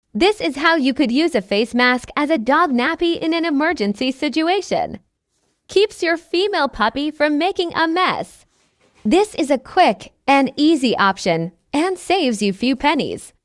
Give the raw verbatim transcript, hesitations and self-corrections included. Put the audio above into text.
This is how you could use a face mask as a dog nappy in an emergency situation. Keeps your female puppy from making a mess. This is a quick and easy option and saves you few pennies.